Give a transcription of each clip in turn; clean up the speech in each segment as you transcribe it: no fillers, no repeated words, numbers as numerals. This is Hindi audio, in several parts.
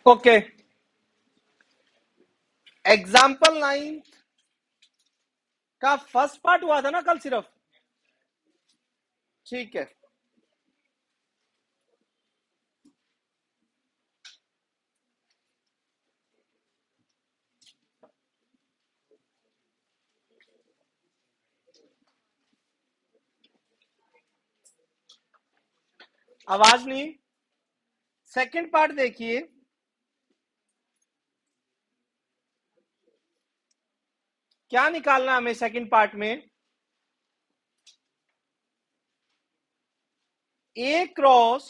ओके, एग्जाम्पल 9 का फर्स्ट पार्ट हुआ था ना कल सिर्फ। ठीक है, आवाज नहीं। सेकंड पार्ट देखिए, क्या निकालना हमें सेकंड पार्ट में। A cross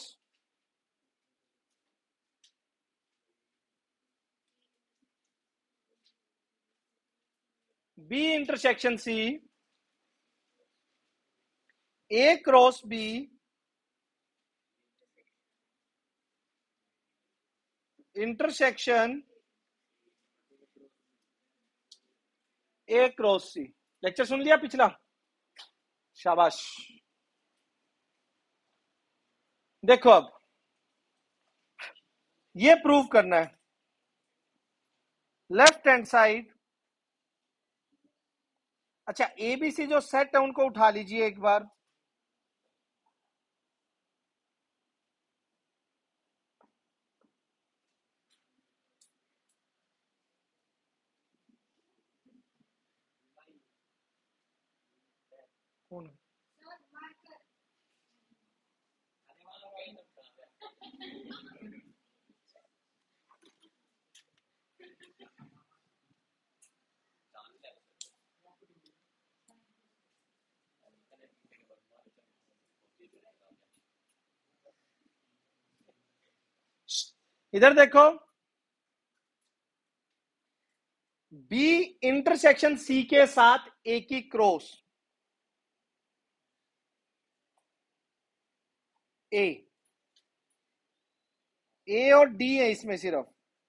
B intersection C, A cross B intersection A cross C. Lecture सुन लिया पिछला? शाबाश। देखो अब ये प्रूव करना है। लेफ्ट हैंड साइड, अच्छा एबीसी जो सेट है उनको उठा लीजिए एक बार। कौन? इधर देखो, बी इंटरसेक्शन सी के साथ ए की क्रॉस, ए ए और डी है इसमें सिर्फ।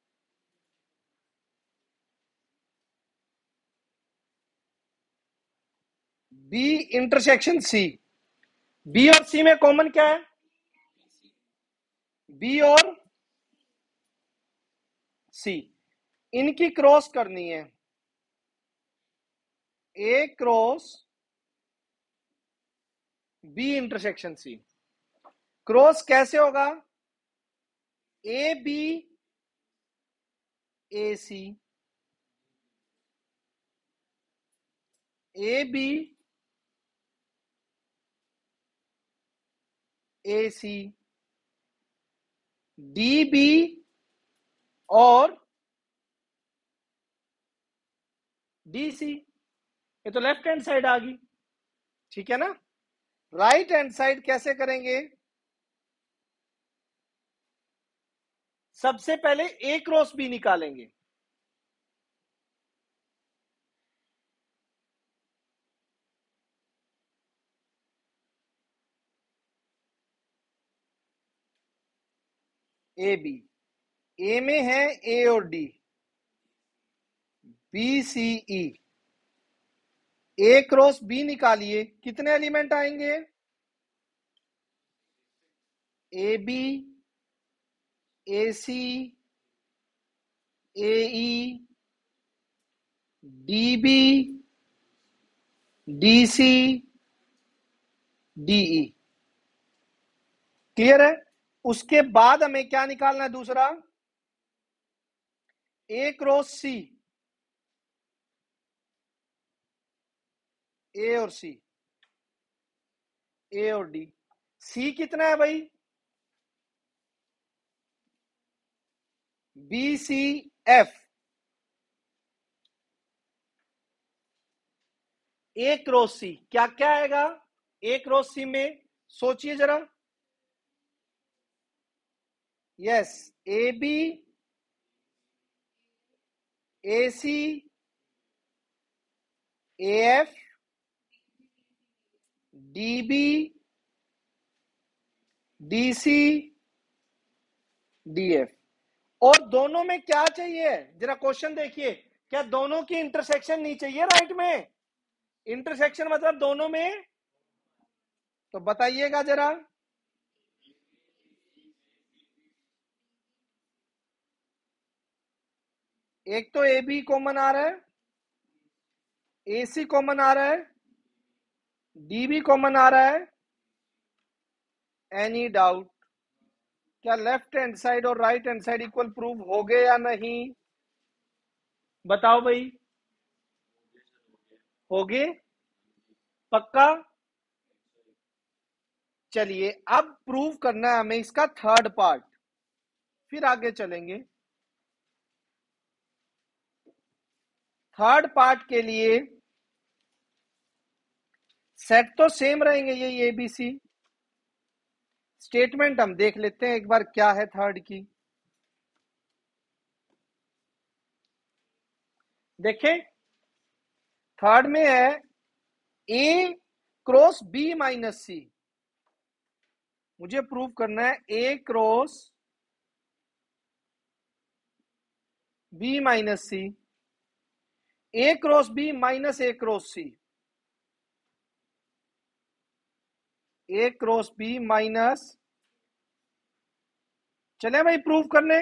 बी इंटरसेक्शन सी, बी और सी में कॉमन क्या है? बी और सी, इनकी क्रॉस करनी है। A cross B intersection C, cross कैसे होगा? A B A C, A B A C, D B और डी सी। ये तो लेफ्ट हैंड साइड आ गई, ठीक है ना। राइट हैंड साइड कैसे करेंगे? सबसे पहले ए क्रॉस बी निकालेंगे। ए बी, ए में है ए और D, B C E, A cross B निकालिए, कितने एलिमेंट आएंगे? A B A C A E D B D C D E. Clear है? उसके बाद हमें क्या निकालना है दूसरा? ए क्रॉस सी, ए और सी, ए और डी। सी कितना है भाई? B C F. A cross C क्या क्या आएगा? ए क्रॉस सी में सोचिए जरा। Yes, A B A C A F D B D C D F. और दोनों में क्या चाहिए? जरा क्वेश्चन देखिए, क्या दोनों की इंटरसेक्शन नहीं चाहिए राइट में? इंटरसेक्शन मतलब दोनों में, तो बताइएगा जरा। एक तो ए बी कॉमन आ रहा है, ए सी कॉमन आ रहा है, डी बी कॉमन आ रहा है। Any doubt? क्या लेफ्ट हैंड साइड और right hand side equal prove हो गए या नहीं? बताओ भाई। हो गए? पक्का? चलिए अब प्रूव करना है हमें इसका थर्ड पार्ट, फिर आगे चलेंगे। थर्ड पार्ट के लिए सेट तो सेम रहेंगे, ये बी सी। स्टेटमेंट हम देख लेते हैं एक बार क्या है थर्ड की। देखें, थर्ड में है A cross B minus C. मुझे प्रूव करना है A cross B minus C, A cross B minus A cross C, A cross B minus. चले भाई प्रूव करने।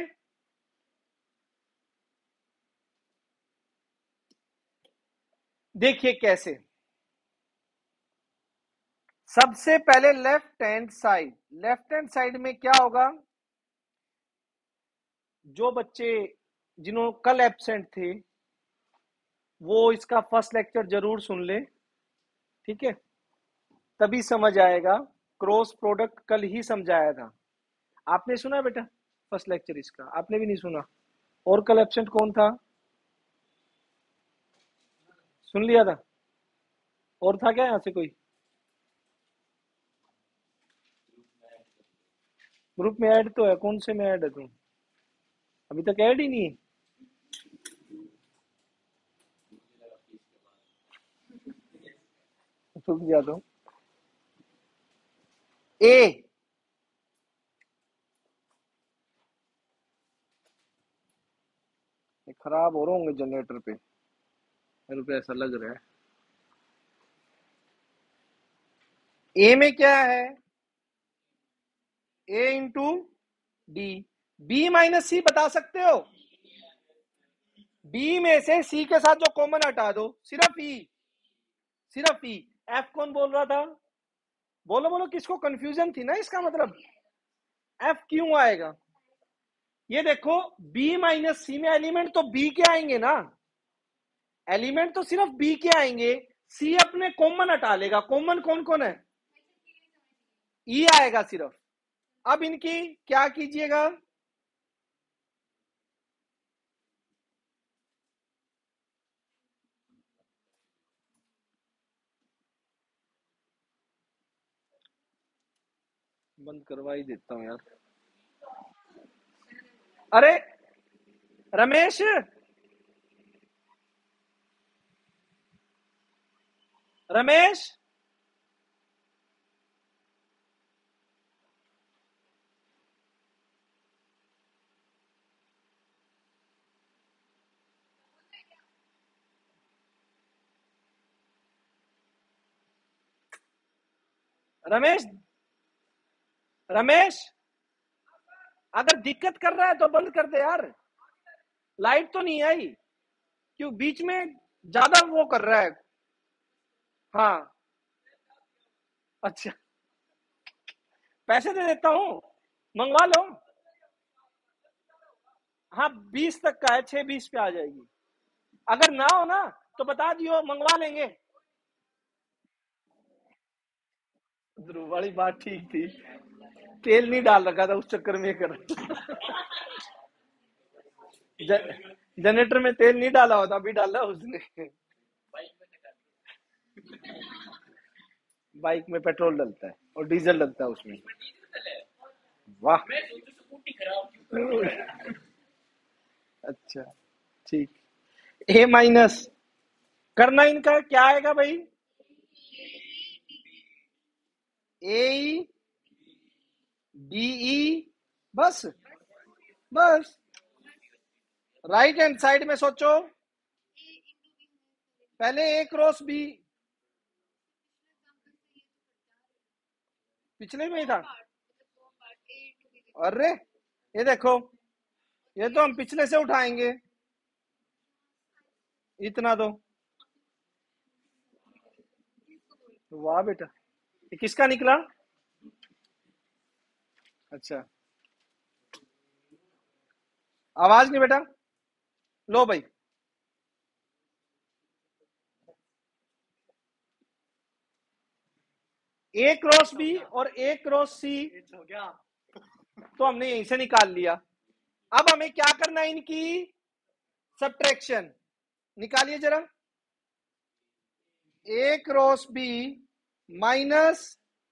देखिए कैसे। सबसे पहले left hand side, left hand side में क्या होगा? जो बच्चे जिन्होंने कल एब्सेंट थे वो इसका फर्स्ट लेक्चर जरूर सुन ले, ठीक है? तभी समझ आएगा। क्रॉस प्रोडक्ट कल ही समझाया था। आपने सुना बेटा फर्स्ट लेक्चर इसका? आपने भी नहीं सुना? और कल एब्सेंट कौन था? सुन लिया था? और था क्या यहाँ से कोई? ग्रुप में ऐड तो है, कौन से में ऐड है तुम? अभी तक ऐड ही नहीं है। रुक जाता हूँ। ए खराब हो रहे होंगे जनरेटर पे, मेरे को ऐसा लग रहा है। ए में क्या है? A into D. B minus C बता सकते हो? बी में से सी के साथ जो कॉमन हटा दो, सिर्फ ई, सिर्फ ई। एफ कौन बोल रहा था? बोलो बोलो, किसको कंफ्यूजन थी ना इसका मतलब? एफ क्यों आएगा? ये देखो, बी माइनस सी में एलिमेंट तो बी के आएंगे ना, एलिमेंट तो सिर्फ बी के आएंगे। सी अपने कॉमन हटा लेगा। कॉमन कौन कौन है? ई आएगा सिर्फ। अब इनकी क्या कीजिएगा? बंद करवा ही देता हूं यार। अरे रमेश, रमेश, रमेश, रमेश, अगर दिक्कत कर रहा है तो बंद कर दे यार। लाइट तो नहीं आई? क्यों बीच में ज्यादा वो कर रहा है? हाँ, अच्छा, पैसे दे देता हूँ, मंगवा लो। हाँ 20 तक का है, 6:20 पे आ जाएगी। अगर ना हो ना तो बता दियो, मंगवा लेंगे। ध्रुव वाली बात ठीक थी, तेल नहीं डाल रखा था उस चक्कर में कर। जनरेटर में तेल नहीं डाला होता, अभी डाला उसने। बाइक में पेट्रोल डलता है और डीजल डलता है उसमें। वाह, अच्छा, ठीक। ए माइनस करना, इनका क्या आएगा भाई? ए डीई, बस, बस। राइट हैंड साइड में सोचो, पहले ए क्रॉस बी। पिछले में ही था। अरे ये देखो, ये तो हम पिछले से उठाएंगे। इतना दो। वाह बेटा, ये किसका निकला? अच्छा, आवाज नहीं बेटा। लो भाई, ए क्रॉस बी और ए क्रॉस सी हो गया, तो हमने यहीं से निकाल लिया। अब हमें क्या करना है, इनकी सब्ट्रैक्शन। निकालिए जरा। ए क्रॉस बी माइनस,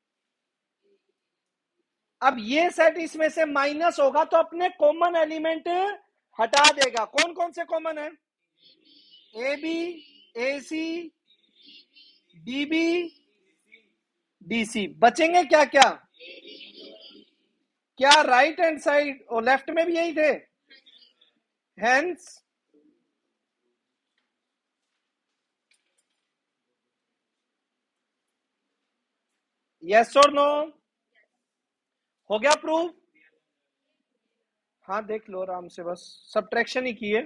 अब ये सेट इसमें से माइनस होगा तो अपने कॉमन एलिमेंट हटा देगा। कौन कौन से कॉमन है? A B, A C, D B, D C. बचेंगे क्या क्या? क्या राइट हैंड साइड और लेफ्ट में भी यही थे? हेंस यस और नो? हो गया प्रूव? हाँ देख लो आराम से, बस सब्ट्रैक्शन ही की है।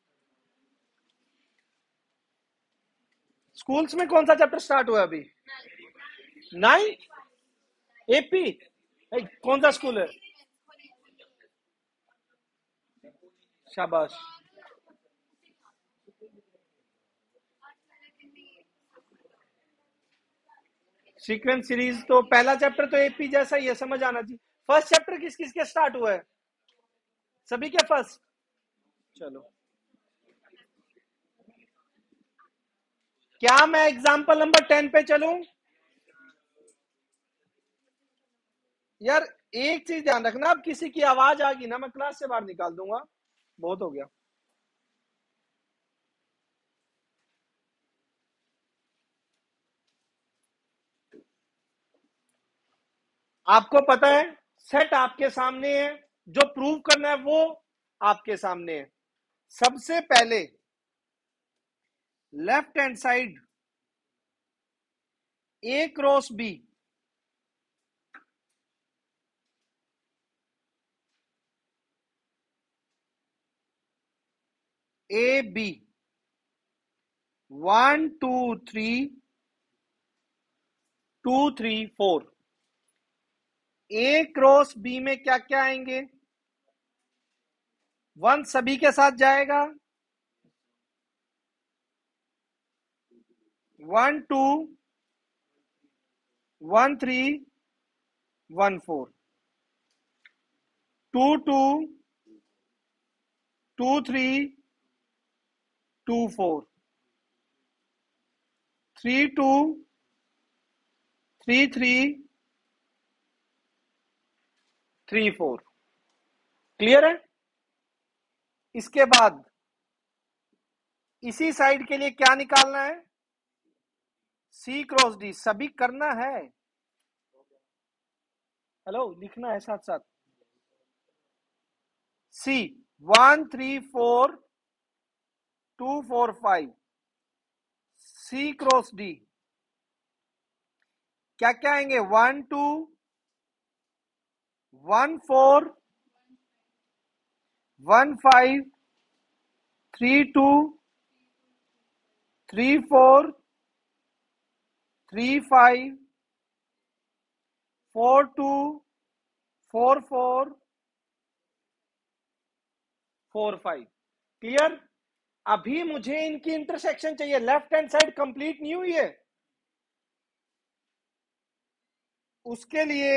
स्कूल्स में कौन सा चैप्टर स्टार्ट हुआ अभी? 9 एपी? कौन सा स्कूल है? शाबाश। सीक्वेंस सीरीज तो पहला चैप्टर तो एपी जैसा ही है, समझ आना चाहिए। फर्स्ट चैप्टर किस किस के स्टार्ट हुआ है? सभी के फर्स्ट। चलो, क्या मैं एग्जाम्पल नंबर 10 पे चलूं? यार एक चीज ध्यान रखना, अब किसी की आवाज आ गई ना मैं क्लास से बाहर निकाल दूंगा। बहुत हो गया। आपको पता है सेट आपके सामने है, जो प्रूव करना है वो आपके सामने है। सबसे पहले left hand side A cross B, A B 1 2 3 2 3 4। A cross B में क्या क्या आएंगे? 1 सभी के साथ जाएगा, 1 2 1 3 1 4, 2 2 2 3 2 4, 3 2 3 3 3 4। क्लियर है? इसके बाद इसी साइड के लिए क्या निकालना है? C cross D. सभी करना है, हेलो लिखना है साथ साथ। सी 1 3 4 2 4 5, सी क्रॉस डी क्या क्या आएंगे? 1 2 1 4 1 5 3 2 3 4 3 5 4 2 4 4 4 5। क्लियर? अभी मुझे इनकी इंटरसेक्शन चाहिए। लेफ्ट हैंड साइड कंप्लीट नहीं हुई है, उसके लिए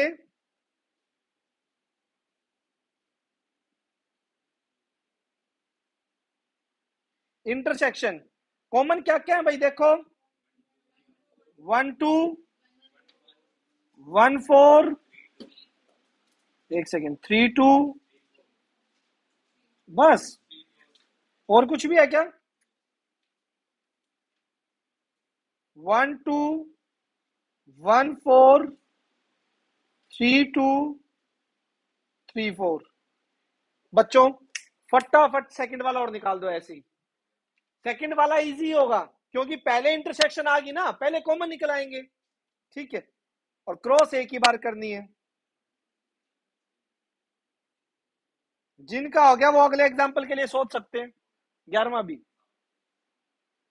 इंटरसेक्शन कॉमन क्या क्या है भाई? देखो 1 2 1 4, एक सेकेंड, 3 2, बस। और कुछ भी है क्या? 1 2 1 4 3 2 3 4। बच्चों फटाफट सेकंड वाला और निकाल दो ऐसे ही। सेकंड वाला इजी होगा क्योंकि पहले इंटरसेक्शन आ गई ना, पहले कॉमन निकल आएंगे। ठीक है, और क्रॉस एक ही बार करनी है। जिनका हो गया वो अगले एग्जाम्पल के लिए सोच सकते हैं। 11वां भी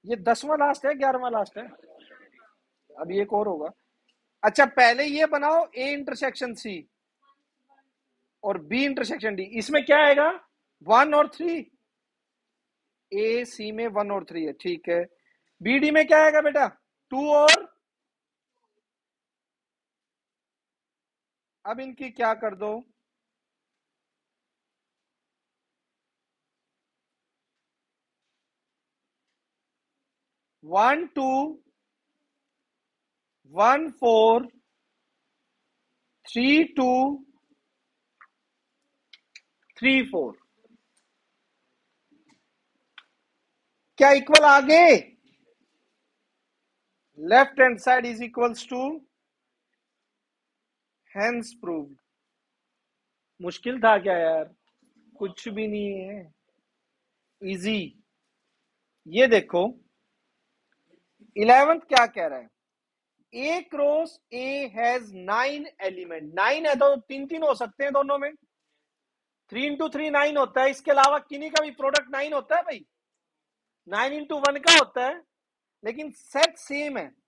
ये 10वां लास्ट है, 11वां लास्ट है, अभी एक और होगा। अच्छा पहले ये बनाओ ए इंटरसेक्शन सी और बी इंटरसेक्शन डी, इसमें क्या आएगा 1 और 3, ए सी में 1 और 3 है, ठीक है। बी डी में क्या आएगा बेटा 2 और, अब इनकी क्या कर दो, 1 2 1 4 3 2 3 4, क्या इक्वल आगे, left hand side is equals to, hence proved. मुश्किल था क्या यार, कुछ भी नहीं है, इजी। ये देखो 11th क्या कह रहा है, A cross A has 9 element, 9 है तो 3 3 हो सकते हैं दोनों में, 3 × 3 9 होता है, इसके अलावा किन्हीं का भी प्रोडक्ट 9 होता है भाई, 9 × 1 का होता है, लेकिन सेट सेम है,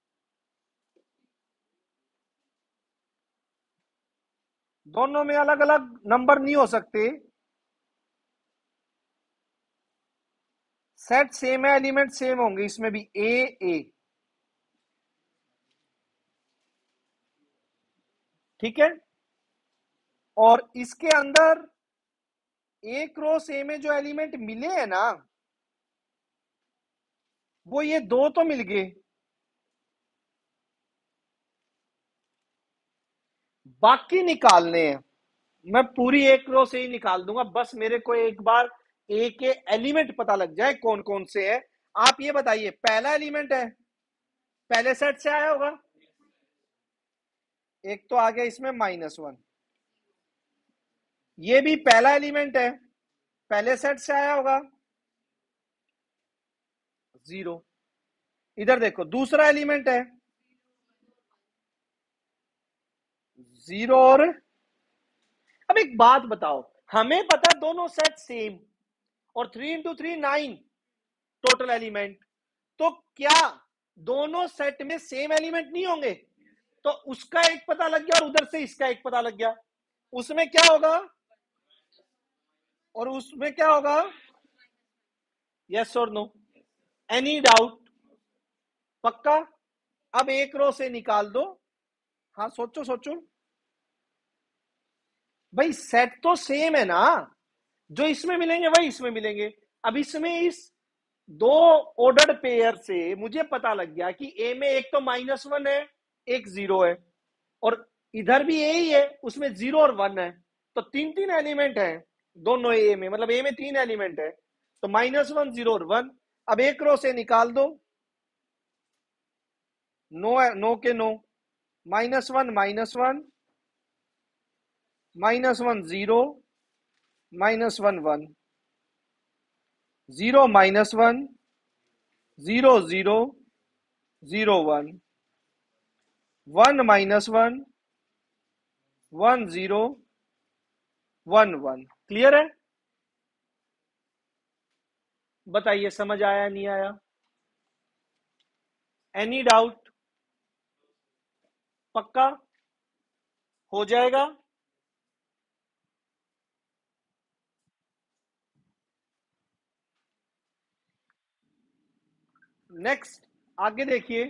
दोनों में अलग अलग नंबर नहीं हो सकते, सेट सेम है, एलिमेंट सेम होंगे, इसमें भी ए ए, ठीक है। और इसके अंदर ए क्रॉस ए में जो एलिमेंट मिले हैं ना, वो ये दो तो मिल गए, बाकी निकालने हैं, मैं पूरी एक रो से ही निकाल दूंगा, बस मेरे को एक बार ए के एलिमेंट पता लग जाए कौन कौन से है। आप ये बताइए पहला एलिमेंट है, पहले सेट से आया होगा, एक तो आ गया इसमें -1, ये भी पहला एलिमेंट है, पहले सेट से आया होगा 0। इधर देखो दूसरा एलिमेंट है 0 और, अब एक बात बताओ, हमें पता दोनों सेट सेम, और 3 × 3 9 टोटल एलिमेंट, तो क्या दोनों सेट में सेम एलिमेंट नहीं होंगे, तो उसका एक पता लग गया और उधर से इसका एक पता लग गया, उसमें क्या होगा और उसमें क्या होगा, यस और नो, एनी डाउट, पक्का। अब एक रो से निकाल दो, हाँ सोचो सोचो, भाई सेट तो सेम है ना, जो इसमें मिलेंगे वही इसमें मिलेंगे। अब इसमें इस दो ऑर्डर्ड पेयर से मुझे पता लग गया कि ए में एक तो -1 है, एक 0 है, और इधर भी ए ही है, उसमें 0 और 1 है, तो 3 3 एलिमेंट है दोनों ए में, मतलब ए में 3 एलिमेंट है, तो -1 0 और 1। अब एक रो से निकाल दो, नो नो के नो, -1 -1 -1 0 -1 1 0 -1 0 0 0 1 1 -1 1 0 1 1। क्लियर है, बताइए समझ आया नहीं आया, एनी डाउट, पक्का हो जाएगा। नेक्स्ट आगे देखिए,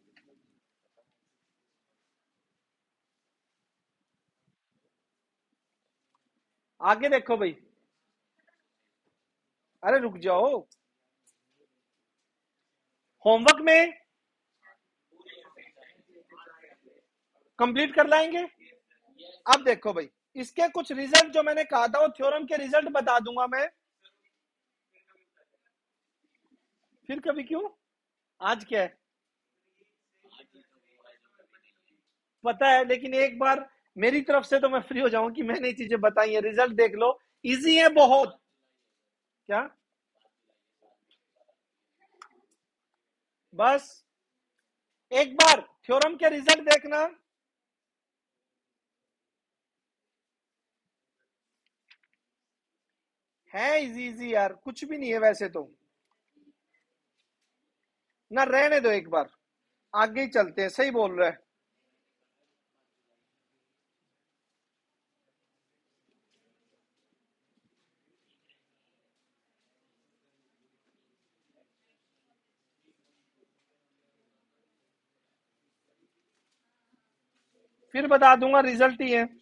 आगे देखो भाई, अरे रुक जाओ, होमवर्क में कंप्लीट कर लाएंगे। अब देखो भाई, इसके कुछ रिजल्ट जो मैंने कहा था वो थ्योरम के रिजल्ट बता दूंगा मैं, फिर कभी क्यों, आज क्या है पता है, लेकिन एक बार मेरी तरफ से तो मैं फ्री हो जाऊं कि मैंने ये चीजें बताई है, रिजल्ट देख लो, इजी है बहुत। क्या, बस एक बार थ्योरम के रिजल्ट देखना, है इजी इजी यार, कुछ भी नहीं है वैसे तो। ना, रहने दो, एक बार आगे ही चलते हैं, सही बोल रहे हैं। फिर बता दूंगा, रिजल्ट ही है,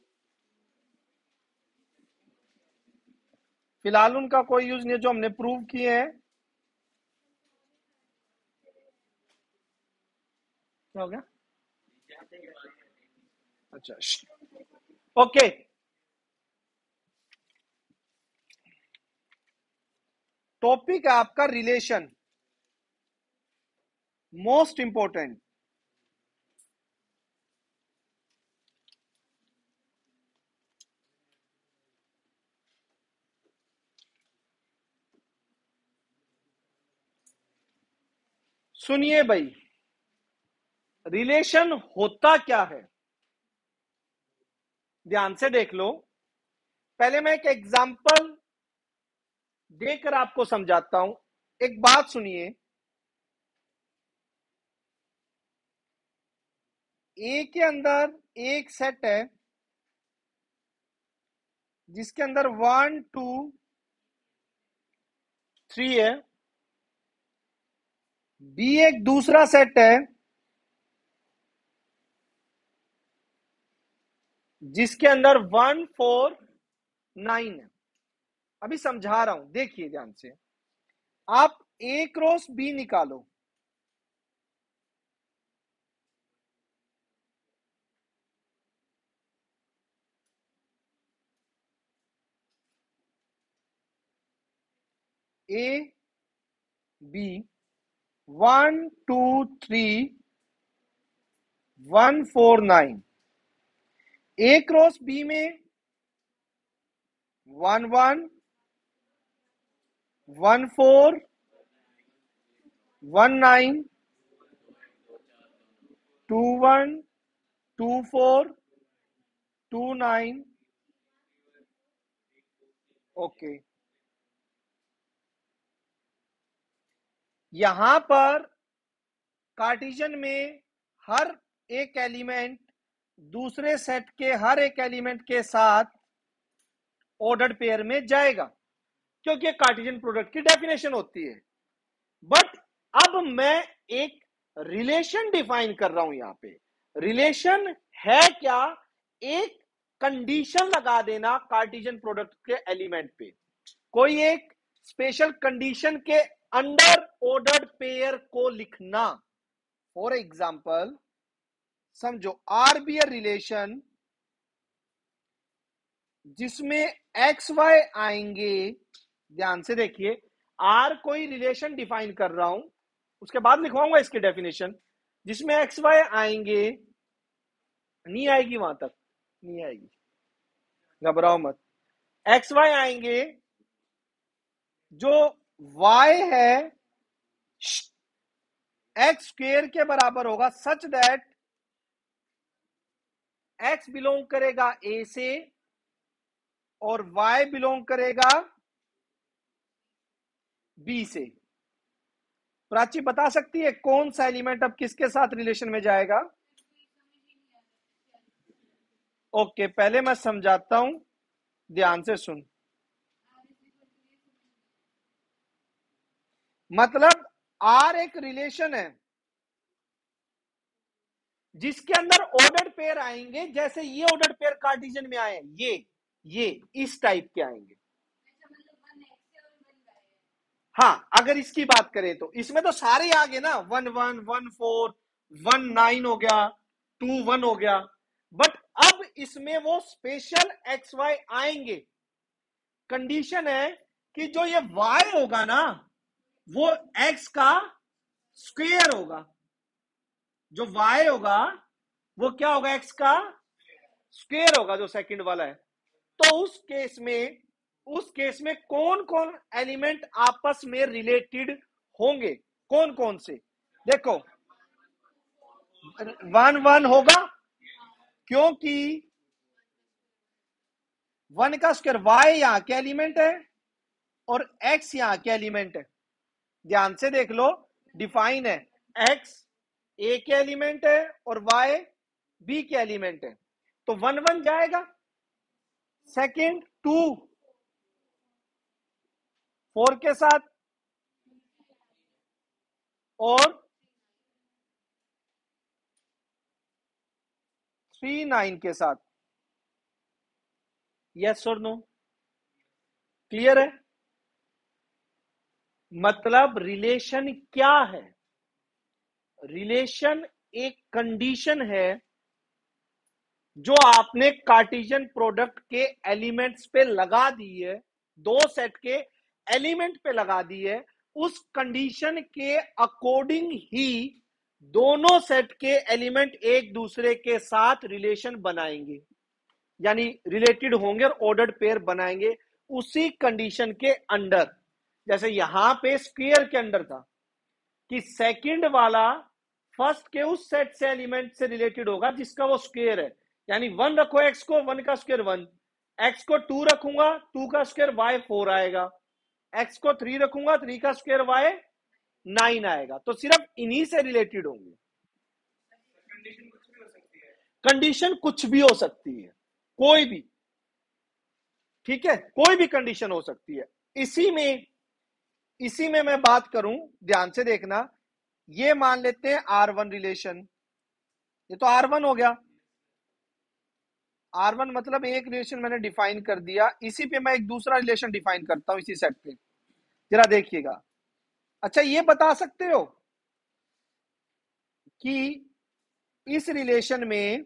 फिलहाल उनका कोई यूज नहीं है जो हमने प्रूव किए हैं। क्या हो गया? अच्छा, ओके। टॉपिक है आपका रिलेशन, मोस्ट इंपॉर्टेंट। सुनिए भाई, रिलेशन होता क्या है, ध्यान से देख लो। पहले मैं एक एग्जांपल देकर आपको समझाता हूं। एक बात सुनिए, ए के अंदर एक सेट है जिसके अंदर 1 2 3 है। बी एक दूसरा सेट है जिसके अंदर 1 4 9 है। अभी समझा रहा हूं, देखिए ध्यान से। आप ए क्रॉस बी निकालो। A B 1 2 3 1 4 9। A cross B में 1 1 1 4 1 9 2 1 2 4 2 9। ओके, यहां पर कार्टेशियन में हर एक एलिमेंट दूसरे सेट के हर एक एलिमेंट के साथ ऑर्डर्ड पेयर में जाएगा, क्योंकि कार्टेशियन प्रोडक्ट की डेफिनेशन होती है। बट अब मैं एक रिलेशन डिफाइन कर रहा हूं यहां पे। रिलेशन है क्या? एक कंडीशन लगा देना कार्टेशियन प्रोडक्ट के एलिमेंट पे, कोई एक स्पेशल कंडीशन के अंडर ऑर्डर्ड पेयर को लिखना। फॉर एग्जाम्पल समझो, आर बी ए रिलेशन जिसमें एक्स वाई आएंगे। ध्यान से देखिए, आर कोई रिलेशन डिफाइन कर रहा हूं, उसके बाद लिखवाऊंगा इसकी डेफिनेशन, जिसमें एक्स वाई आएंगे। नहीं आएगी, वहां तक नहीं आएगी, घबराओ मत। एक्स वाई आएंगे, जो वाई है एक्स स्क्वेयर के बराबर होगा, सच दैट एक्स बिलोंग करेगा ए से और वाई बिलोंग करेगा बी से। प्राची बता सकती है कौन सा एलिमेंट अब किसके साथ रिलेशन में जाएगा? ओके, पहले मैं समझाता हूं, ध्यान से सुन। मतलब आर एक रिलेशन है जिसके अंदर ऑर्डर्ड पेयर आएंगे, जैसे ये ऑर्डर्ड पेयर कार्टेशियन में आए, ये इस टाइप के आएंगे। हाँ, अगर इसकी बात करें तो इसमें तो सारे आ गए ना, 1 1 1 4 1 9 हो गया, 2 1 हो गया। बट अब इसमें वो स्पेशल एक्स वाई आएंगे। कंडीशन है कि जो ये वाई होगा ना, वो एक्स का स्क्वायर होगा। जो वाई होगा वो क्या होगा? एक्स का स्क्वायर होगा, जो सेकंड वाला है। तो उस केस में कौन कौन एलिमेंट आपस में रिलेटेड होंगे? कौन कौन से? देखो, 1 1 होगा, क्योंकि 1 का स्क्वायर वाई यहां के एलिमेंट है और एक्स यहां के एलिमेंट है। ध्यान से देख लो, डिफाइन है। एक्स ए के एलिमेंट है और वाई बी के एलिमेंट है, तो 1 1 जाएगा। सेकंड 2 4 के साथ और 3 9 के साथ। यस और नो? क्लियर है? मतलब रिलेशन क्या है? रिलेशन एक कंडीशन है जो आपने कार्टेशियन प्रोडक्ट के एलिमेंट्स पे लगा दी है, दो सेट के एलिमेंट पे लगा दी है। उस कंडीशन के अकॉर्डिंग ही दोनों सेट के एलिमेंट एक दूसरे के साथ रिलेशन बनाएंगे, यानी रिलेटेड होंगे और ऑर्डर्ड पेयर बनाएंगे उसी कंडीशन के अंडर। जैसे यहां पे स्क्वायर के अंडर था कि सेकंड वाला फर्स्ट के उस सेट से एलिमेंट से रिलेटेड होगा जिसका वो स्क्वायर है, यानी 1 रखो एक्स को, 1 का स्क्वायर 1, एक्स को 2 रखूंगा, 2 का स्क्वायर वाई 4 आएगा, एक्स को 3 रखूंगा, 3 का स्क्वायर वाई 9 आएगा। तो सिर्फ इन्हीं से रिलेटेड होंगे। कंडीशन कुछ भी हो सकती है, कोई भी, ठीक है, कोई भी कंडीशन हो सकती है। इसी में मैं बात करूं, ध्यान से देखना, ये मान लेते हैं R1 रिलेशन, ये तो R1 हो गया। R1 मतलब एक रिलेशन मैंने डिफाइन कर दिया, इसी पे मैं एक दूसरा रिलेशन डिफाइन करता हूं इसी सेट पे, जरा देखिएगा। अच्छा ये बता सकते हो कि इस रिलेशन में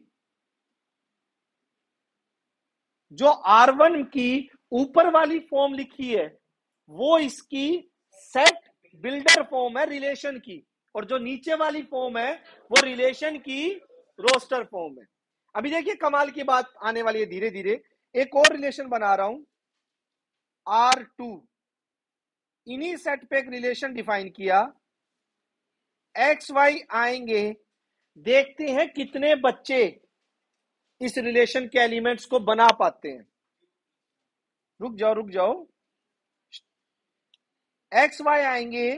जो R1 की ऊपर वाली फॉर्म लिखी है वो इसकी सेट बिल्डर फॉर्म है रिलेशन की, और जो नीचे वाली फॉर्म है वो रिलेशन की रोस्टर फॉर्म है। अभी देखिए कमाल की बात आने वाली है धीरे धीरे। एक और रिलेशन बना रहा हूं R2, इन्हीं सेट पे एक रिलेशन डिफाइन किया, एक्स वाई आएंगे, देखते हैं कितने बच्चे इस रिलेशन के एलिमेंट्स को बना पाते हैं। रुक जाओ, एक्स वाई आएंगे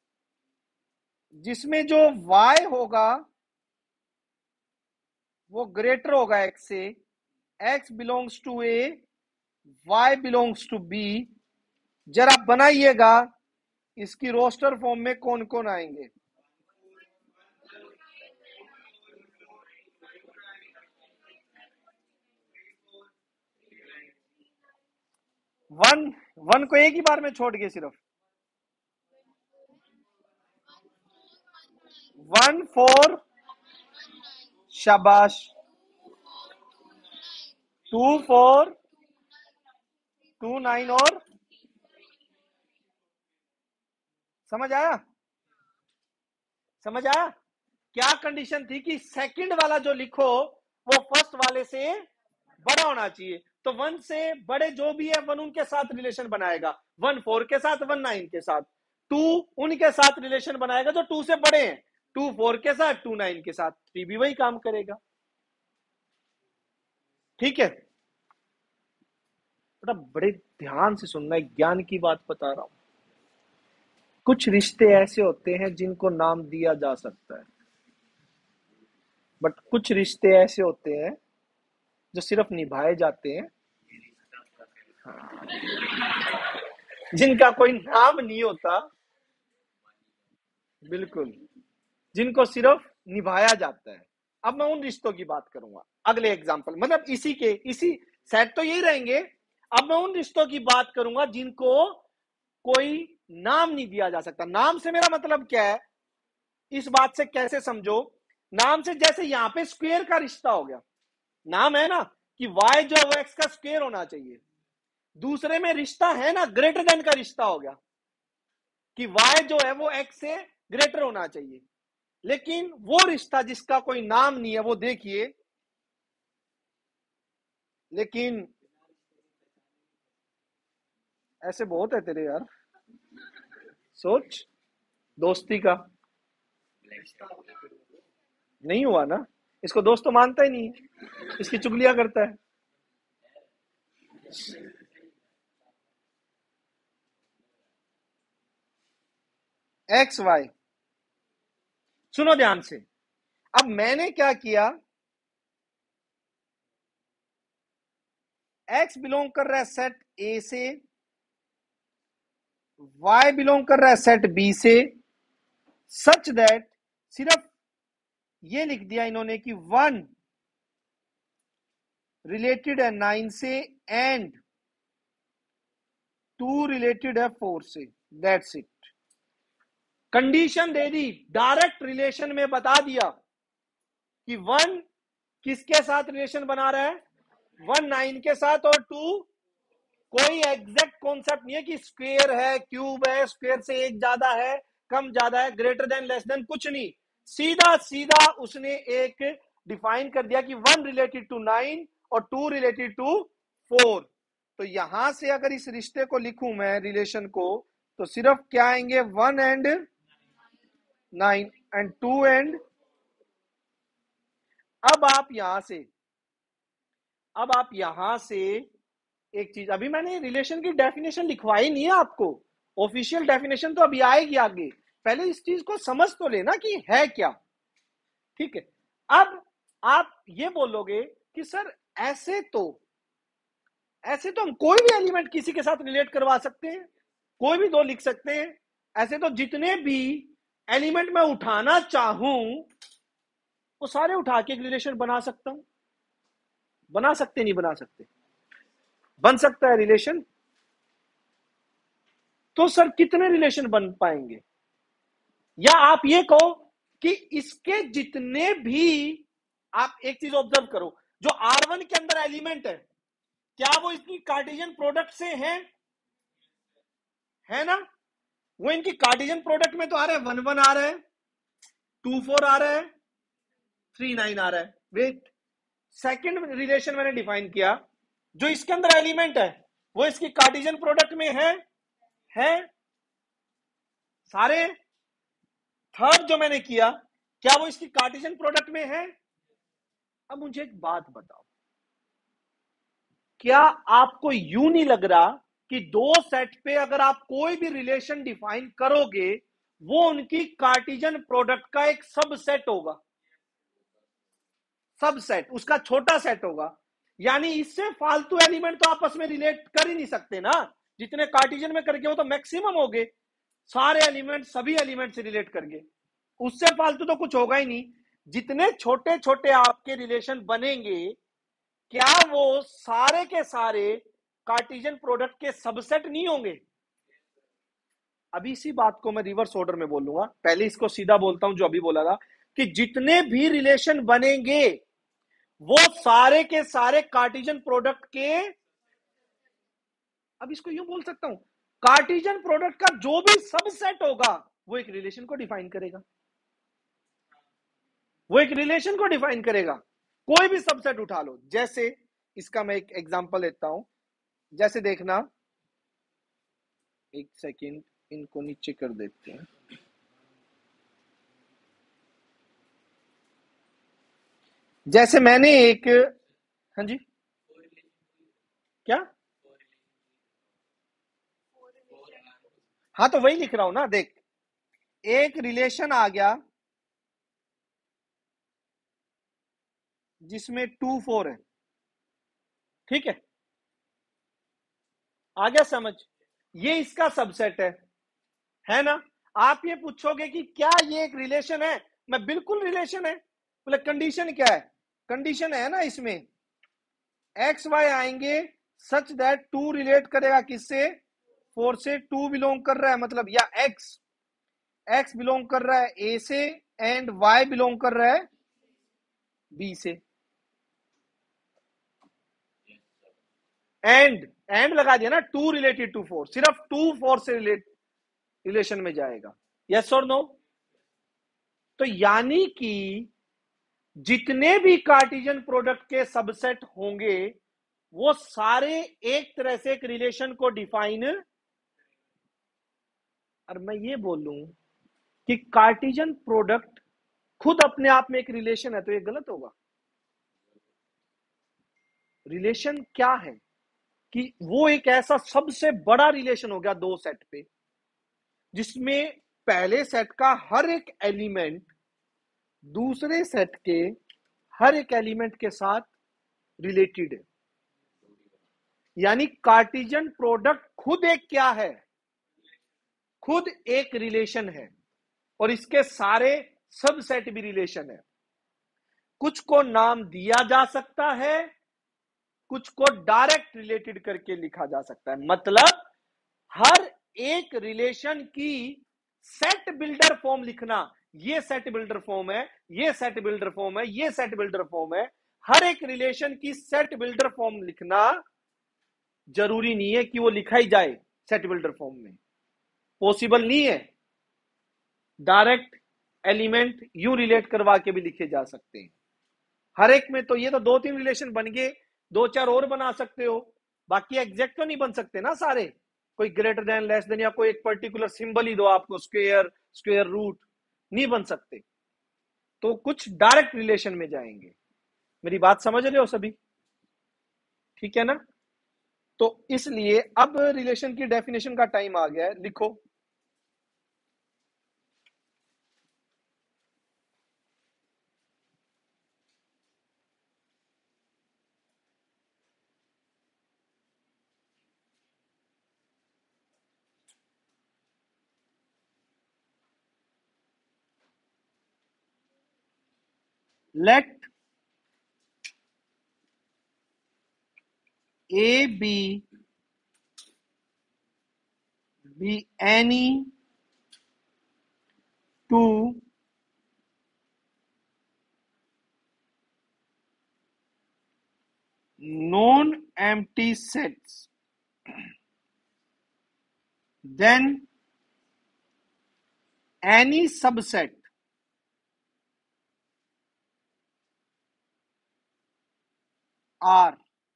जिसमें जो y होगा वो ग्रेटर होगा x से, x belongs to a, y belongs to b। जरा बनाइएगा इसकी रोस्टर फॉर्म में कौन कौन आएंगे। 1 को एक ही बार में छोड़ के सिर्फ 1 4, शाबाश, 2 4, 2 9 और समझ आया? समझ आया? क्या कंडीशन थी कि सेकंड वाला जो लिखो वो फर्स्ट वाले से बड़ा होना चाहिए, तो 1 से बड़े जो भी है 1 उनके साथ रिलेशन बनाएगा, 1 4 के साथ, 1 9 के साथ, 2 उनके साथ रिलेशन बनाएगा जो 2 से बड़े हैं, 2 4 के साथ, 2 9 के साथ, 3 भी वही काम करेगा। ठीक है बेटा, बड़े ध्यान से सुनना, एक ज्ञान की बात बता रहा हूं। कुछ रिश्ते ऐसे होते हैं जिनको नाम दिया जा सकता है, बट कुछ रिश्ते ऐसे होते हैं जो सिर्फ निभाए जाते हैं, जिनका कोई नाम नहीं होता, बिल्कुल, जिनको सिर्फ निभाया जाता है। अब मैं उन रिश्तों की बात करूंगा अगले एग्जाम्पल, मतलब इसी सेट तो यही रहेंगे। अब मैं उन रिश्तों की बात करूंगा जिनको कोई नाम नहीं दिया जा सकता। नाम से मेरा मतलब क्या है, इस बात से कैसे समझो, नाम से जैसे यहां पे स्क्वायर का रिश्ता हो गया, नाम है ना कि y जो है वो x का स्क्वायर होना चाहिए, दूसरे में रिश्ता है ना ग्रेटर देन का रिश्ता हो गया कि y जो है वो x से ग्रेटर होना चाहिए। लेकिन वो रिश्ता जिसका कोई नाम नहीं है वो देखिए, लेकिन ऐसे बहुत है तेरे यार, सोच, दोस्ती का नहीं हुआ ना, इसको दोस्त तो मानता ही नहीं, इसकी चुगलियां करता है। एक्स वाई सुनो ध्यान से। अब मैंने क्या किया, x बिलोंग कर रहा है सेट ए से, y बिलोंग कर रहा है सेट बी से, सच दैट सिर्फ ये लिख दिया इन्होंने कि 1 रिलेटेड है 9 से एंड 2 रिलेटेड है 4 से, दैट्स इट। कंडीशन दे दी, डायरेक्ट रिलेशन में बता दिया कि 1 किसके साथ रिलेशन बना रहा है, 1 9 के साथ, और 2 कोई एग्जैक्ट कॉन्सेप्ट नहीं है कि स्क्वायर है, क्यूब है, स्क्वायर से एक ज्यादा है, कम ज्यादा है, ग्रेटर देन लेस देन, कुछ नहीं। सीधा सीधा उसने एक डिफाइन कर दिया कि 1 रिलेटेड टू 9 और 2 रिलेटेड टू 4। तो यहां से अगर इस रिश्ते को लिखूं मैं, रिलेशन को, तो सिर्फ क्या आएंगे, 1 एंड 9 एंड 2 एंड। अब आप यहां से एक चीज, अभी मैंने रिलेशन की डेफिनेशन लिखवाई नहीं है आपको, ऑफिशियल डेफिनेशन तो अभी आएगी आगे, पहले इस चीज को समझ तो लेना कि है क्या। ठीक है, अब आप ये बोलोगे कि सर ऐसे तो हम कोई भी एलिमेंट किसी के साथ रिलेट करवा सकते हैं, कोई भी दो लिख सकते हैं, ऐसे तो जितने भी एलिमेंट मैं उठाना चाहूं वो सारे उठा के एक रिलेशन बना सकता हूं। बना सकते नहीं बना सकते, बन सकता है रिलेशन। तो सर कितने रिलेशन बन पाएंगे, या आप ये कहो कि इसके जितने भी, आप एक चीज ऑब्जर्व करो, जो R1 के अंदर एलिमेंट है क्या वो इसकी कार्टेशियन प्रोडक्ट से है ना, वो इनकी कार्टेशियन प्रोडक्ट में तो आ रहा है, 1 1 आ रहा है, 2 4 आ रहा है, 3 9 आ रहा है। वेट, सेकंड रिलेशन मैंने डिफाइन किया, जो इसके अंदर एलिमेंट है वो इसकी कार्टेशियन प्रोडक्ट में है सारे। थर्ड जो मैंने किया, क्या वो इसकी कार्टेशियन प्रोडक्ट में है। अब मुझे एक बात बताओ, क्या आपको यूं नहीं लग रहा कि दो सेट पे अगर आप कोई भी रिलेशन डिफाइन करोगे वो उनकी कार्टेशियन प्रोडक्ट का एक सबसेट होगा, सबसेट उसका छोटा सेट होगा, यानी इससे फालतू एलिमेंट तो आपस में रिलेट कर ही नहीं सकते ना, जितने कार्टेशियन में करके वो तो मैक्सिमम हो गए, सारे एलिमेंट सभी एलिमेंट से रिलेट करके, उससे फालतू तो कुछ होगा ही नहीं। जितने छोटे छोटे आपके रिलेशन बनेंगे क्या वो सारे के सारे कार्टेशियन प्रोडक्ट के सबसेट नहीं होंगे। अभी इसी बात को मैं रिवर्स ऑर्डर में बोलूंगा, पहले इसको सीधा बोलता हूं जो अभी बोला था, कि जितने भी रिलेशन बनेंगे वो सारे के सारे कार्टेशियन प्रोडक्ट के, अब इसको यूं बोल सकता हूं, कार्टेशियन प्रोडक्ट का जो भी सबसेट होगा वो एक रिलेशन को डिफाइन करेगा, वो एक रिलेशन को डिफाइन करेगा। कोई भी सबसेट उठा लो, जैसे इसका मैं एक एग्जांपल लेता हूं, जैसे देखना, एक सेकंड इनको नीचे कर देते हैं। जैसे मैंने एक, हाँ जी क्या, हाँ तो वही लिख रहा हूं ना, देख एक रिलेशन आ गया जिसमें 2 4 है, ठीक आ गया समझ, ये इसका सबसेट है ना। आप ये पूछोगे कि क्या ये एक रिलेशन है, मैं बिल्कुल रिलेशन है, बोले कंडीशन क्या है, कंडीशन है ना इसमें एक्स वाई आएंगे सच दैट 2 रिलेट करेगा किससे, 4 से, 2 बिलोंग कर रहा है मतलब, या एक्स बिलोंग कर रहा है ए से एंड वाई बिलोंग कर रहा है बी से, एंड लगा दिया ना, 2 रिलेटेड टू 4, सिर्फ 2 4 से रिलेशन में जाएगा, यस और नो। तो यानी कि जितने भी कार्टेशियन प्रोडक्ट के सबसेट होंगे वो सारे एक तरह से एक रिलेशन को डिफाइन, और मैं ये बोलूं कि कार्टेशियन प्रोडक्ट खुद अपने आप में एक रिलेशन है तो ये गलत होगा। रिलेशन क्या है कि वो एक ऐसा सबसे बड़ा रिलेशन हो गया दो सेट पे, जिसमें पहले सेट का हर एक एलिमेंट दूसरे सेट के हर एक एलिमेंट के साथ रिलेटेड है। यानी कार्टेशियन प्रोडक्ट खुद एक क्या है, खुद एक रिलेशन है, और इसके सारे सबसेट भी रिलेशन है। कुछ को नाम दिया जा सकता है, कुछ को डायरेक्ट रिलेटेड करके लिखा जा सकता है। मतलब हर एक रिलेशन की सेट बिल्डर फॉर्म लिखना, ये सेट बिल्डर फॉर्म है, ये सेट बिल्डर फॉर्म है, ये सेट बिल्डर फॉर्म है। हर एक रिलेशन की सेट बिल्डर फॉर्म लिखना जरूरी नहीं है कि वो लिखा ही जाए सेट बिल्डर फॉर्म में, पॉसिबल नहीं है। डायरेक्ट एलिमेंट यूं रिलेट करवा के भी लिखे जा सकते हैं हर एक में। तो ये तो 2-3 रिलेशन बन गए, 2-4 और बना सकते हो, बाकी एग्जैक्ट तो नहीं बन सकते ना सारे। कोई ग्रेटर देन, लेस देन, या कोई एक पर्टिकुलर सिंबल ही दो आपको, स्क्वायर, स्क्वायर रूट, नहीं बन सकते। तो कुछ डायरेक्ट रिलेशन में जाएंगे। मेरी बात समझ रहे हो सभी? ठीक है ना? तो इसलिए अब रिलेशन की डेफिनेशन का टाइम आ गया है, लिखो। Let A be any two non-empty sets, then any subset R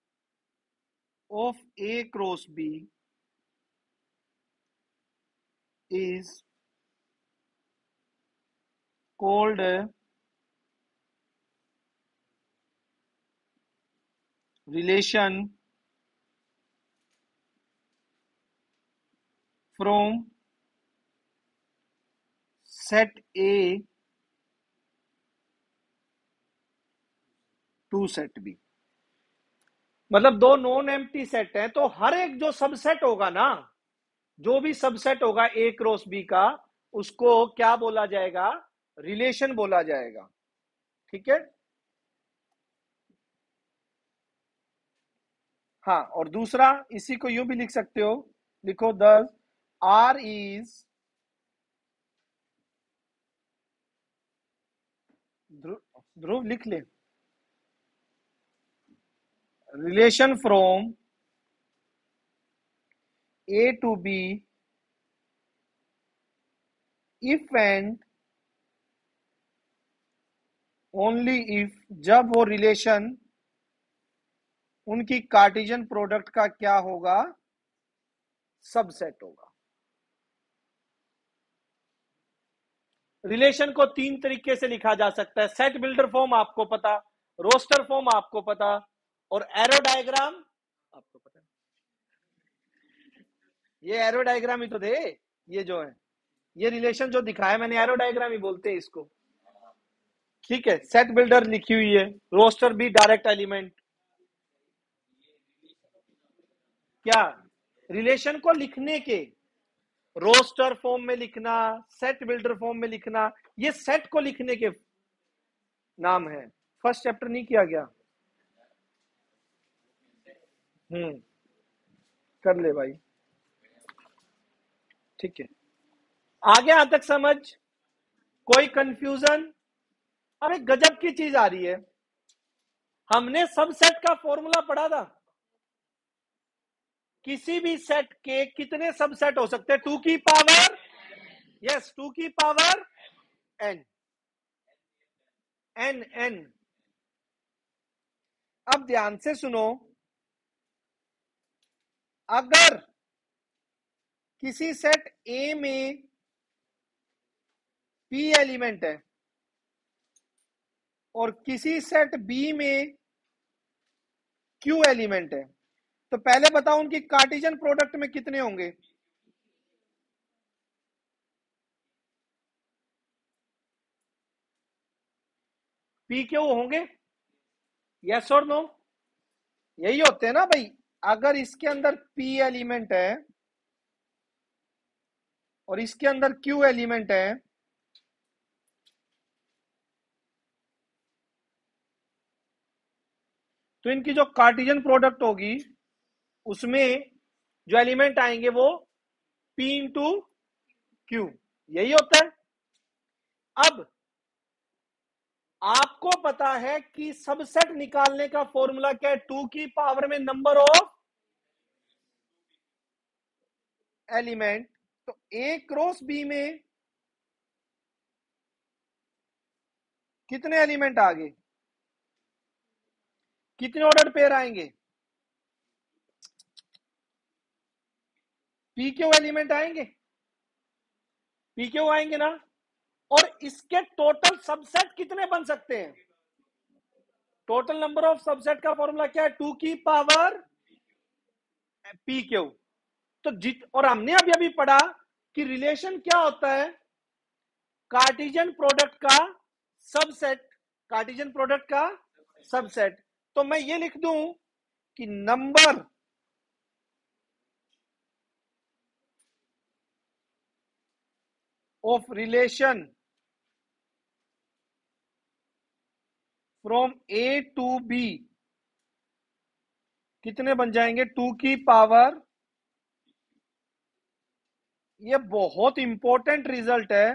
of A cross B is called a relation from set A to set B। मतलब दो नॉन एम्प्टी सेट है, तो हर एक जो सबसेट होगा ना, जो भी सबसेट होगा ए क्रॉस बी का, उसको क्या बोला जाएगा? रिलेशन बोला जाएगा। ठीक है? हाँ, और दूसरा इसी को यूं भी लिख सकते हो, लिखो दस आर इज, ध्रुव लिख ले, relation from A to B if and only if, जब वो रिलेशन उनकी कार्टेशियन प्रोडक्ट का क्या होगा? सबसेट होगा। रिलेशन को 3 तरीके से लिखा जा सकता है। सेट बिल्डर फॉर्म आपको पता, रोस्टर फॉर्म आपको पता, और एरो डायग्राम आपको पता। ये एरो डायग्राम ही तो थे, ये जो है, ये रिलेशन जो दिखाया मैंने, एरो डायग्राम ही बोलते हैं इसको। ठीक है, सेट बिल्डर लिखी हुई है, रोस्टर भी डायरेक्ट एलिमेंट। क्या? रिलेशन को लिखने के, रोस्टर फॉर्म में लिखना, सेट बिल्डर फॉर्म में लिखना, ये सेट को लिखने के नाम है। फर्स्ट चैप्टर नहीं किया गया? कर ले भाई। ठीक है, आगे यहां तक समझ? कोई कंफ्यूजन? अब एक गजब की चीज आ रही है, हमने सब सेट का फॉर्मूला पढ़ा था। किसी भी सेट के कितने सबसेट हो सकते हैं? 2 की पावर, यस, 2 की पावर एन, एन एन। अब ध्यान से सुनो, अगर किसी सेट ए में पी एलिमेंट है और किसी सेट बी में क्यू एलिमेंट है, तो पहले बताओ उनकी कार्टेशियन प्रोडक्ट में कितने होंगे? पी क्यू होंगे? यस और नो? यही होते हैं ना भाई। अगर इसके अंदर पी एलिमेंट है और इसके अंदर क्यू एलिमेंट है, तो इनकी जो कार्टेशियन प्रोडक्ट होगी उसमें जो एलिमेंट आएंगे वो P इंटू क्यू, यही होता है। अब आपको पता है कि सबसेट निकालने का फॉर्मूला क्या है? 2 की पावर में नंबर ऑफ एलिमेंट। तो ए क्रॉस बी में कितने एलिमेंट आ गए? कितने ऑर्डर पेयर आएंगे? पी क्यू एलिमेंट आएंगे, पी क्यू आएंगे ना। और इसके टोटल सबसेट कितने बन सकते हैं? टोटल नंबर ऑफ सबसेट का फॉर्मूला क्या है? 2 की पावर पी क्यू। तो जित और हमने अभी अभी पढ़ा कि रिलेशन क्या होता है? कार्टेशियन प्रोडक्ट का सबसेट, कार्टेशियन प्रोडक्ट का सबसेट। तो मैं ये लिख दूं कि number of relation from A to B कितने बन जाएंगे? 2 की पावर, ये बहुत इंपॉर्टेंट रिजल्ट है,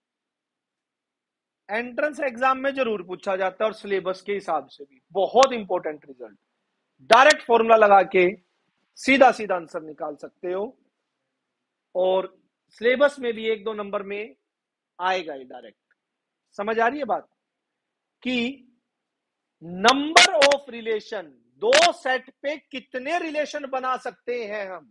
एंट्रेंस एग्जाम में जरूर पूछा जाता है और सिलेबस के हिसाब से भी बहुत इंपॉर्टेंट रिजल्ट। डायरेक्ट फॉर्मूला लगा के सीधा सीधा आंसर निकाल सकते हो और सिलेबस में भी 1-2 नंबर में आएगा ये डायरेक्ट। समझ आ रही है बात कि नंबर ऑफ रिलेशन, दो सेट पे कितने रिलेशन बना सकते हैं हम?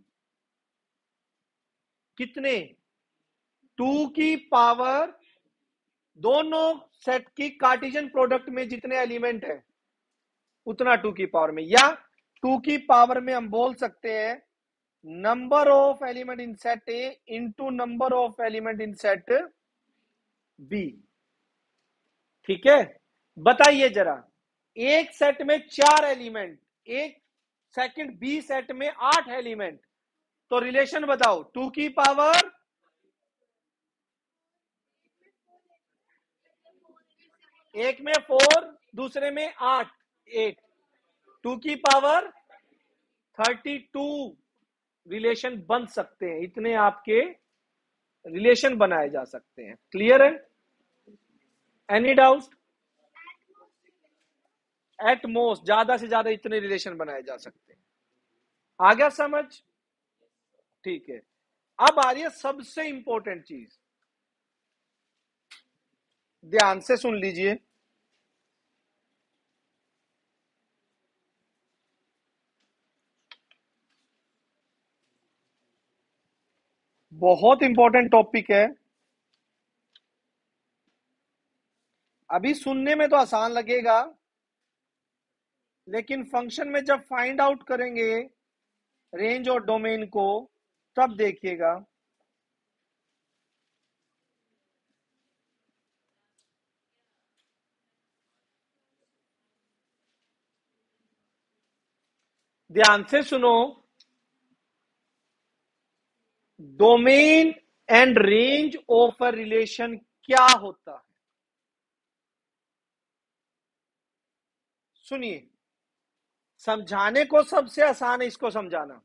कितने? 2 की पावर दोनों सेट की कार्टेशियन प्रोडक्ट में जितने एलिमेंट है उतना 2 की पावर में, या 2 की पावर में हम बोल सकते हैं number of element in set A into number of element in set B. ठीक है, बताइए जरा, एक सेट में 4 एलिमेंट, एक सेकंड बी सेट में 8 एलिमेंट, तो रिलेशन बताओ। 2 की पावर, एक में 4, दूसरे में 8, 8, 2 की पावर 32 रिलेशन बन सकते हैं। इतने आपके रिलेशन बनाए जा सकते हैं। क्लियर है? Any doubt? एट मोस्ट ज्यादा से ज्यादा इतने रिलेशन बनाए जा सकते हैं। आ गया समझ? ठीक है, अब आ रही है सबसे इंपॉर्टेंट चीज, ध्यान से सुन लीजिए। बहुत इंपॉर्टेंट टॉपिक है। अभी सुनने में तो आसान लगेगा, लेकिन फंक्शन में जब फाइंड आउट करेंगे रेंज और डोमेन को, तब देखिएगा। ध्यान से सुनो, domain and range of a relation क्या होता है? सुनिए, समझाने को सबसे आसान है इसको समझाना।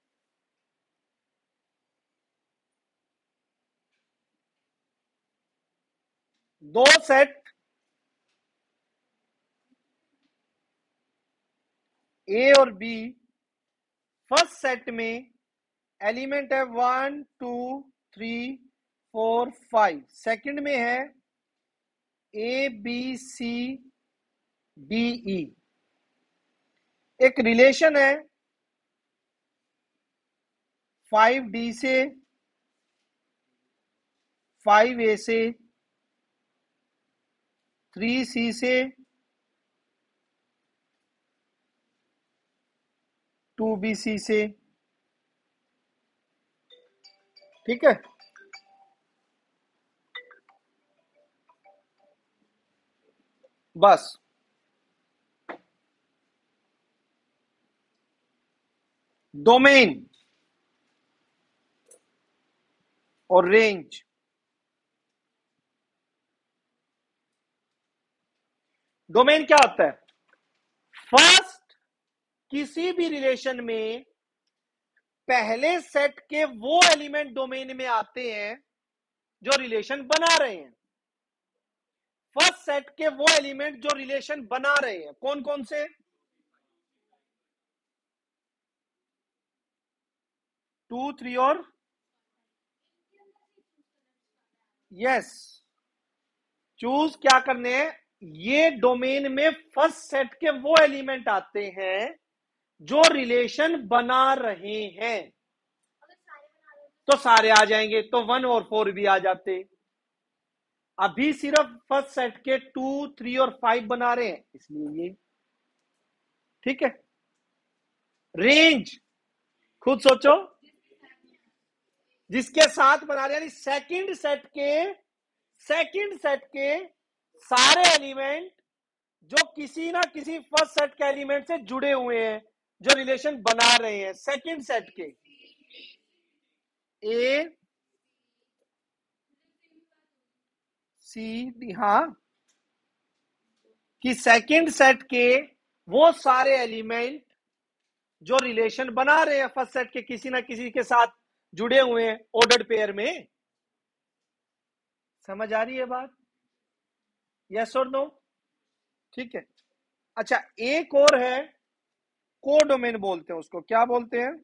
दो सेट ए और बी, फर्स्ट सेट में एलिमेंट है 1 2 3 4 5, सेकंड में है ए बी सी डी ई। एक रिलेशन है 5D से 5A से, 3C से 2BC से। ठीक है, बस डोमेन और रेंज। डोमेन क्या होता है? फर्स्ट, किसी भी रिलेशन में पहले सेट के वो एलिमेंट डोमेन में आते हैं जो रिलेशन बना रहे हैं। फर्स्ट सेट के वो एलिमेंट जो रिलेशन बना रहे हैं कौन कौन से? 2, 3 और यस। चूज क्या करने हैं? ये डोमेन में फर्स्ट सेट के वो एलिमेंट आते हैं जो रिलेशन बना रहे हैं। तो सारे आ जाएंगे, तो 1 और 4 भी आ जाते। अभी सिर्फ फर्स्ट सेट के 2, 3 और 5 बना रहे हैं, इसलिए ये ठीक है। रेंज खुद सोचो, जिसके साथ बना रहे, यानी सेकंड सेट के सारे एलिमेंट जो किसी ना किसी फर्स्ट सेट के एलिमेंट से जुड़े हुए हैं, जो रिलेशन बना रहे हैं सेकंड सेट के। ए सी डी, हाँ, कि सेकंड सेट के वो सारे एलिमेंट जो रिलेशन बना रहे हैं फर्स्ट सेट के किसी ना किसी के साथ जुड़े हुए हैं ऑर्डर्ड पेयर में। समझ आ रही है बात? यस और नो? ठीक है। अच्छा, एक और है, कोडोमेन बोलते हैं उसको। क्या बोलते हैं?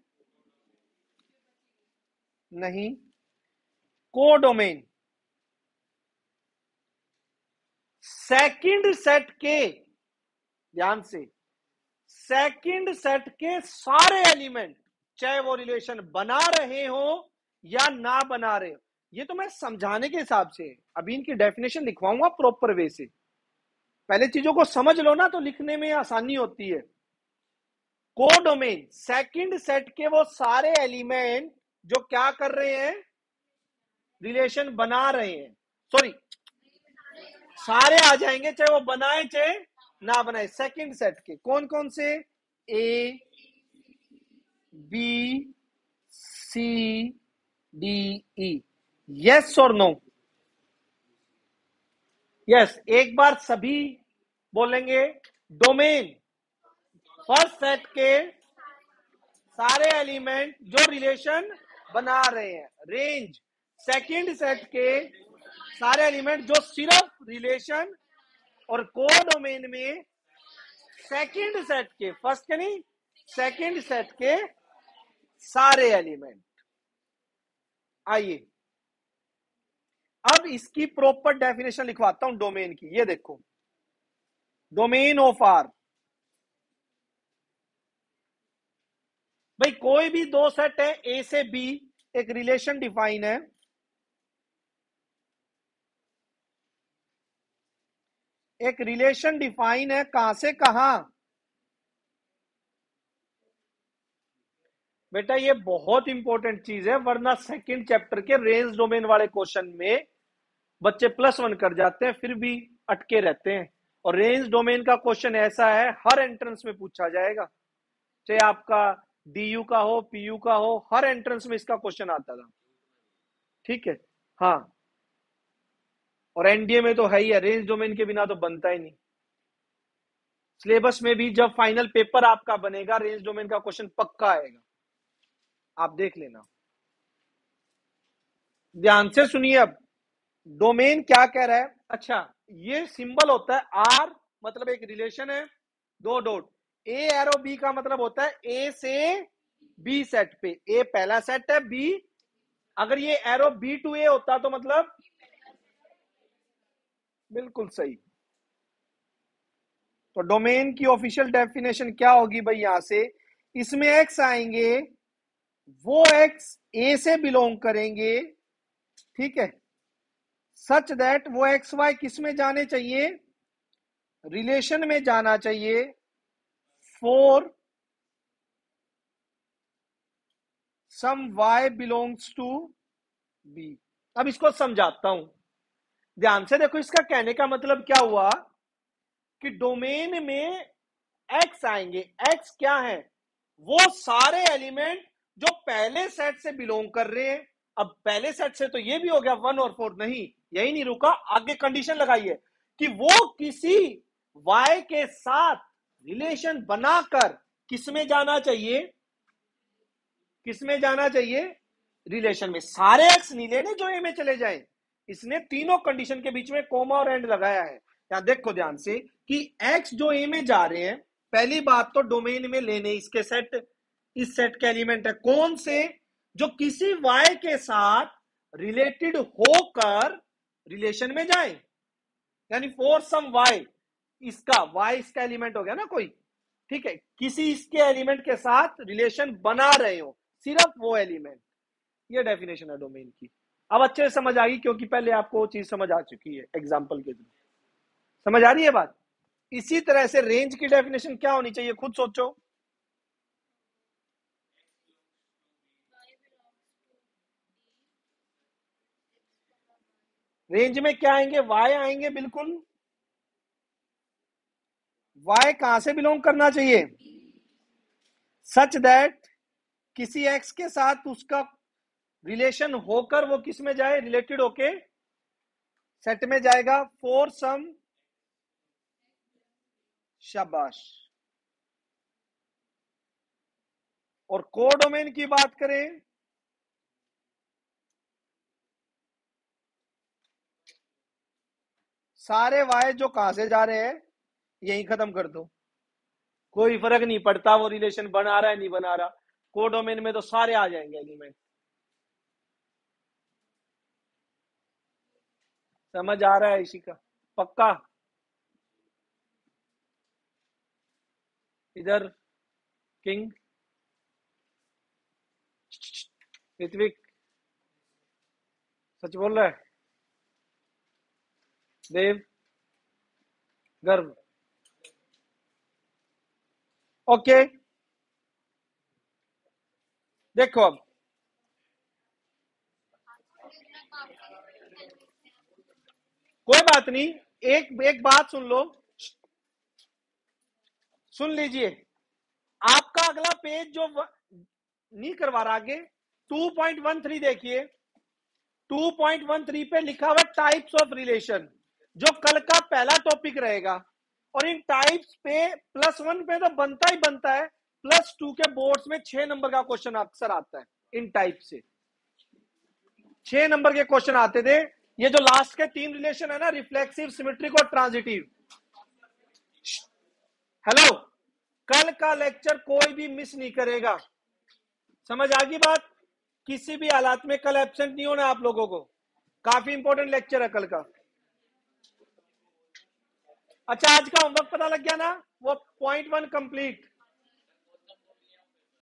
नहीं, कोडोमेन सेकंड सेट के, ध्यान से, सेकंड सेट के सारे एलिमेंट, चाहे वो रिलेशन बना रहे हो या ना बना रहे हो। ये तो मैं समझाने के हिसाब से, अभी इनकी डेफिनेशन लिखवाऊंगा प्रॉपर वे से। पहले चीजों को समझ लो ना, तो लिखने में आसानी होती है। कोडोमेन सेकंड सेट के वो सारे एलिमेंट जो क्या कर रहे हैं, रिलेशन बना रहे हैं। सॉरी, सारे आ जाएंगे, चाहे वो बनाए चाहे ना बनाए। सेकंड सेट के कौन कौन से? A B C D E. Yes और नो? यस, एक बार सभी बोलेंगे। डोमेन फर्स्ट सेट के सारे एलिमेंट जो रिलेशन बना रहे हैं। रेंज सेकंड सेट के सारे एलिमेंट जो सिर्फ रिलेशन, और कोडोमेन में सेकंड सेट के, फर्स्ट के नहीं, सेकंड सेट के सारे एलिमेंट। आइए अब इसकी प्रॉपर डेफिनेशन लिखवाता हूं डोमेन की। ये देखो, डोमेन ऑफ आर, भाई कोई भी दो सेट है ए से बी, एक रिलेशन डिफाइन है। एक रिलेशन डिफाइन है कहां से कहां? बेटा ये बहुत इंपॉर्टेंट चीज है, वरना सेकंड चैप्टर के रेंज डोमेन वाले क्वेश्चन में बच्चे +1 कर जाते हैं, फिर भी अटके रहते हैं। और रेंज डोमेन का क्वेश्चन ऐसा है, हर एंट्रेंस में पूछा जाएगा, चाहे आपका डीयू का हो, पीयू का हो, हर एंट्रेंस में इसका क्वेश्चन आता था। ठीक है, हाँ, और एनडीए में तो है ही है, रेंज डोमेन के बिना तो बनता ही नहीं। सिलेबस में भी जब फाइनल पेपर आपका बनेगा, रेंज डोमेन का क्वेश्चन पक्का आएगा, आप देख लेना। ध्यान से सुनिए अब, डोमेन क्या कह रहा है। अच्छा, ये सिंबल होता है आर, मतलब एक रिलेशन है, 2 डॉट। ए एरो बी का मतलब होता है ए से बी सेट पे। ए पहला सेट है, बी, अगर ये एरो बी टू ए होता तो मतलब बिल्कुल सही। तो डोमेन की ऑफिशियल डेफिनेशन क्या होगी भाई? यहां से इसमें एक्स आएंगे, वो एक्स ए से बिलोंग करेंगे, ठीक है, सच दैट वो एक्स वाई किस में जाने चाहिए? रिलेशन में जाना चाहिए for some y belongs to B. अब इसको समझाता हूं, ध्यान से देखो। इसका कहने का मतलब क्या हुआ कि डोमेन में एक्स आएंगे। एक्स क्या है? वो सारे एलिमेंट जो पहले सेट से बिलोंग कर रहे हैं। अब पहले सेट से तो ये भी हो गया 1 और 4, नहीं यही नहीं रुका, आगे कंडीशन लगाइए कि वो किसी y के साथ रिलेशन बनाकर किसमें जाना चाहिए? किसमें जाना चाहिए? रिलेशन में। सारे एक्स नहीं लेने जो ए में चले जाएं, इसने तीनों कंडीशन के बीच में कोमा और एंड लगाया है। यहां देखो ध्यान से कि एक्स जो ए में जा रहे हैं, पहली बात तो डोमेन में लेने इसके सेट, इस सेट के एलिमेंट है कौन से? जो किसी वाई के साथ रिलेटेड होकर रिलेशन में जाए, यानी फॉर सम वाई, इसका वाई इसका एलिमेंट हो गया ना कोई, ठीक है, किसी इसके एलिमेंट के साथ रिलेशन बना रहे हो, सिर्फ वो एलिमेंट। ये डेफिनेशन है डोमेन की। अब अच्छे से समझ आ गई, क्योंकि पहले आपको वो चीज समझ आ चुकी है एग्जाम्पल के थ्रू। समझ आ रही है बात? इसी तरह से रेंज की डेफिनेशन क्या होनी चाहिए, खुद सोचो। रेंज में क्या आएंगे? वाई आएंगे, बिल्कुल। वाई कहां से बिलोंग करना चाहिए? सच दैट किसी एक्स के साथ उसका रिलेशन होकर वो किस में जाए? रिलेटेड होके सेट में जाएगा फॉर सम। शाबाश। और कोडोमेन की बात करें, सारे वाई जो कहां से जा रहे हैं यही खत्म कर दो, कोई फर्क नहीं पड़ता वो रिलेशन बना रहा है नहीं बना रहा, कोडोमेन में तो सारे आ जाएंगे एलिमेंट। समझ आ रहा है इसी का? पक्का? इधर किंग, ऋत्विक सच बोल रहा है, देव, गर्व, ओके। देखो अब कोई बात नहीं, एक एक बात सुन लो, सुन लीजिए। आपका अगला पेज जो नहीं करवा रहा आगे, 2.13 देखिए। 2.13 पे लिखा हुआ टाइप्स ऑफ रिलेशन, जो कल का पहला टॉपिक रहेगा। और इन टाइप्स पे +1 पे तो बनता ही बनता है, +2 के बोर्ड्स में 6 नंबर का क्वेश्चन अक्सर आता है। इन टाइप से 6 नंबर के क्वेश्चन आते थे। ये जो लास्ट के 3 रिलेशन है ना, रिफ्लेक्सिव, सिमेट्रिक और ट्रांजिटिव। हेलो, कल का लेक्चर कोई भी मिस नहीं करेगा। समझ आ गई बात? किसी भी हालात में कल एब्सेंट नहीं होना आप लोगों को, काफी इंपॉर्टेंट लेक्चर है कल का। अच्छा, आज का होमवर्क पता लग गया ना? वो .1 कंप्लीट।